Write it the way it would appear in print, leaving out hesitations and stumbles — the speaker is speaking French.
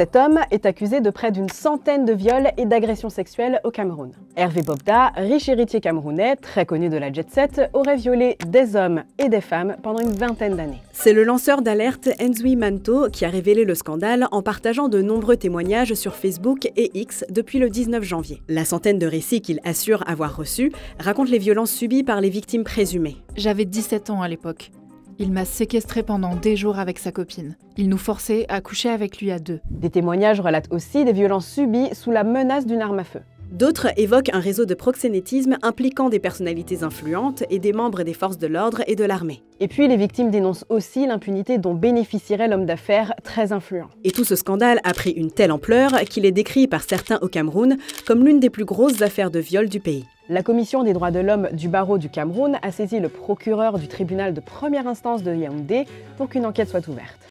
Cet homme est accusé de près d'une centaine de viols et d'agressions sexuelles au Cameroun. Hervé Bobda, riche héritier camerounais, très connu de la jet-set, aurait violé des hommes et des femmes pendant une vingtaine d'années. C'est le lanceur d'alerte Nzui Manto qui a révélé le scandale en partageant de nombreux témoignages sur Facebook et X depuis le 19 janvier. La centaine de récits qu'il assure avoir reçus raconte les violences subies par les victimes présumées. J'avais 17 ans à l'époque. Il m'a séquestrée pendant des jours avec sa copine. Il nous forçait à coucher avec lui à deux. Des témoignages relatent aussi des violences subies sous la menace d'une arme à feu. D'autres évoquent un réseau de proxénétisme impliquant des personnalités influentes et des membres des forces de l'ordre et de l'armée. Et puis les victimes dénoncent aussi l'impunité dont bénéficierait l'homme d'affaires très influent. Et tout ce scandale a pris une telle ampleur qu'il est décrit par certains au Cameroun comme l'une des plus grosses affaires de viol du pays. La Commission des droits de l'homme du barreau du Cameroun a saisi le procureur du tribunal de première instance de Yaoundé pour qu'une enquête soit ouverte.